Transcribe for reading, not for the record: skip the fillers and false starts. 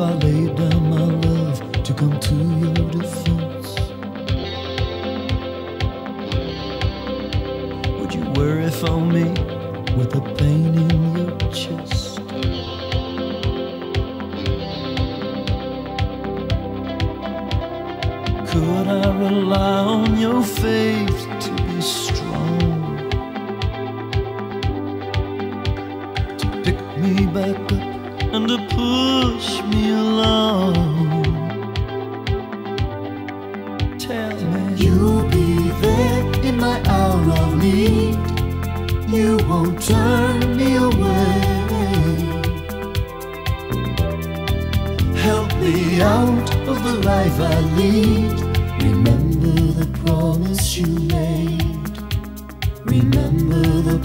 I laid down my love to come to your defense? Would you worry for me with the pain in your chest? Could I rely on your faith to be strong, to pick me back up and to push me along? Tell me you'll be there in my hour of need. You won't turn me away. Help me out of the life I lead. Remember the promise you made. Remember the